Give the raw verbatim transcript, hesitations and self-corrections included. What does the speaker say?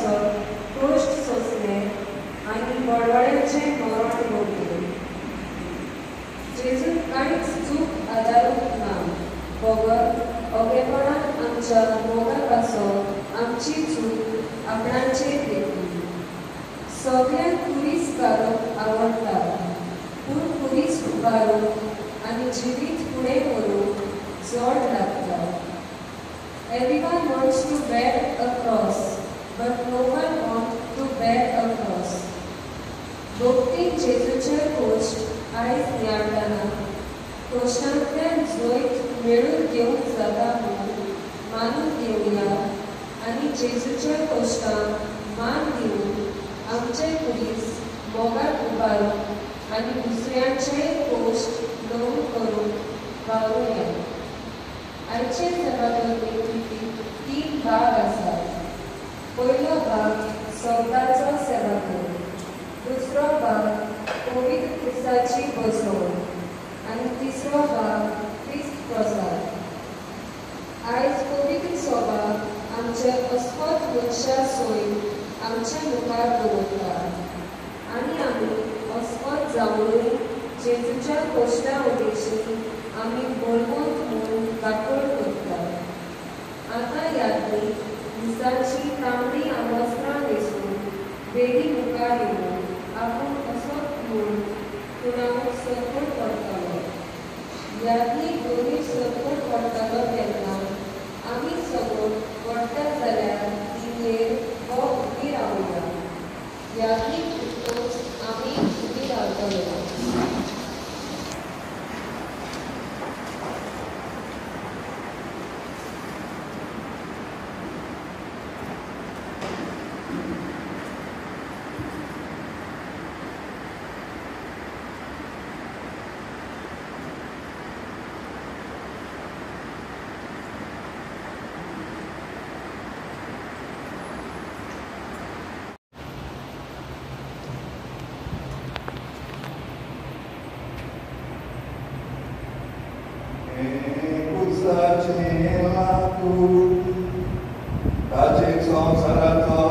पासत गोष्ट सोसले आनी बडबड्याचे मरण भोगले. जेजून कांयच चूक आदारूंक ना. बगर ओगेपणान आमच्या मोगा पासत आमची चूक आपणाचेर घेतली. सगळ्यांक कुरीस कारूंक आवडटा, पूण कुरीस उबारूंक आनी जिवीत फुडें व्हरूंक चड लागता. Everyone wants to bear a cross, but no one wants to bear a cross. भोगतीन जेजूचे कोश्ट आयज नियाळटना कोश्टांतल्यान जोयत मेळून घेवंक जाता म्हूण मानून घेवया आनी जेजूच्या कोश्टांक मान दिवन आमचे कुडीस मोगान उबारूंक आनी दुसऱ्यांचे कोश्ट ल्हवू करूंक वावुरया. आयचे सेवाकर्तेक तीन भाग आसात. पयलो भाग सवताचो सेवाकर, दुसरो भाग पवित्र क्रिस्ताची बसवण आनी तिसरो भाग क्रिस्त प्रसाद. आयज पवित्र सभाक आमचे अस्पत मनशा सोयीत आमचे मुखार दवरता आनी आमी अस्पत जावनूय जेजूच्या कोश्टा उदेशी आमी बोलवंत म्हूण दाखोळ करता. आतां यादी दिसाची तांबडी आमोस्त्रां न्हेसून बेडी मुखार येवन आपूण असोच म्हूण कुणाक सरकून पडटलो. यादी दोनूय सरकून पडटलो तेन्ना आमी समोर पडटा जाल्यार तिजेर हो उबी रावया. यादी फुटतोच आमी उबी रावतलो. Tace są zaradko